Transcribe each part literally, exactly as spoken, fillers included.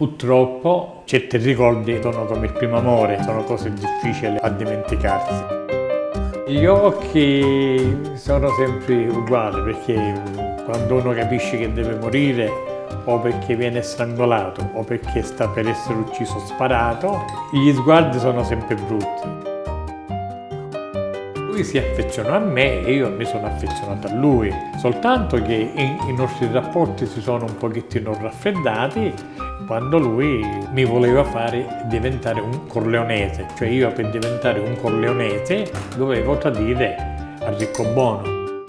Purtroppo certi ricordi sono come il primo amore, sono cose difficili a dimenticarsi. Gli occhi sono sempre uguali perché quando uno capisce che deve morire o perché viene strangolato o perché sta per essere ucciso sparato, gli sguardi sono sempre brutti. Lui si affezionò a me e io mi sono affezionato a lui, soltanto che i, i nostri rapporti si sono un pochettino raffreddati quando lui mi voleva fare diventare un corleonese, cioè io per diventare un corleonese dovevo tradire a Riccobono.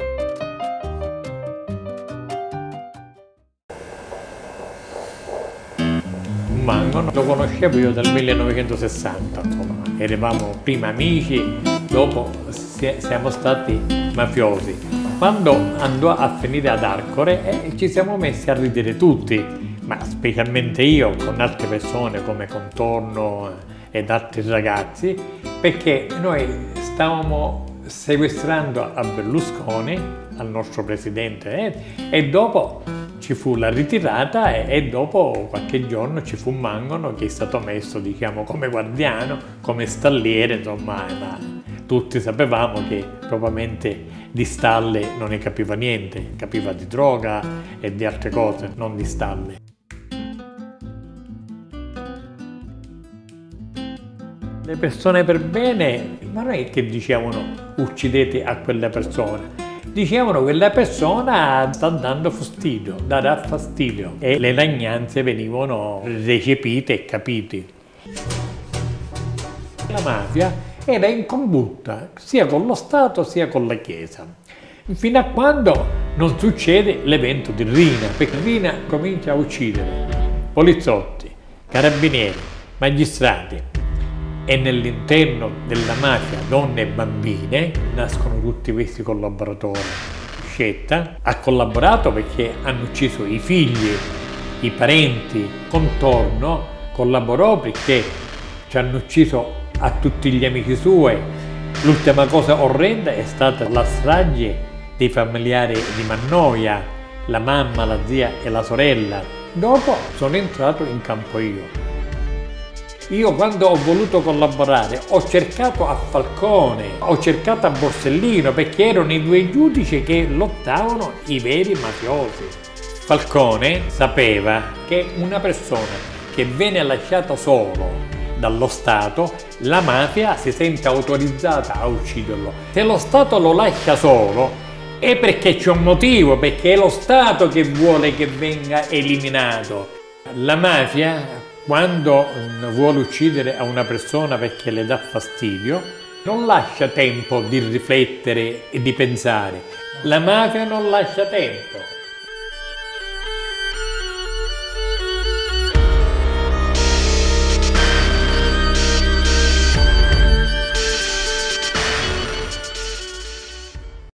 Mangano lo conoscevo io dal millenovecentosessanta, insomma, eravamo prima amici, dopo siamo stati mafiosi. Quando andò a finire ad Arcore eh, ci siamo messi a ridere tutti, ma specialmente io con altre persone come Contorno ed altri ragazzi, perché noi stavamo sequestrando a Berlusconi, al nostro presidente, eh, e dopo ci fu la ritirata e, e dopo qualche giorno ci fu Mangano che è stato messo, diciamo, come guardiano, come stalliere, insomma, ma tutti sapevamo che probabilmente di stalle non ne capiva niente, capiva di droga e di altre cose, non di stalle. Le persone per bene, ma non è che dicevano uccidete a quella persona. Dicevano che la persona sta dando fastidio, darà fastidio e le lagnanze venivano recepite e capite. La mafia era in combutta sia con lo Stato sia con la Chiesa, fino a quando non succede l'evento di Rina, perché Rina comincia a uccidere poliziotti, carabinieri, magistrati. E nell'interno della mafia, donne e bambine, nascono tutti questi collaboratori. Scetta ha collaborato perché hanno ucciso i figli, i parenti, Contorno collaborò perché ci hanno ucciso a tutti gli amici suoi. L'ultima cosa orrenda è stata la strage dei familiari di Mannoia, la mamma, la zia e la sorella. Dopo sono entrato in campo io. Io quando ho voluto collaborare ho cercato a Falcone, ho cercato a Borsellino perché erano i due giudici che lottavano i veri mafiosi. Falcone sapeva che una persona che viene lasciata solo dallo Stato, la mafia si sente autorizzata a ucciderlo. Se lo Stato lo lascia solo è perché c'è un motivo, perché è lo Stato che vuole che venga eliminato. La mafia, quando vuole uccidere a una persona perché le dà fastidio, non lascia tempo di riflettere e di pensare. La mafia non lascia tempo.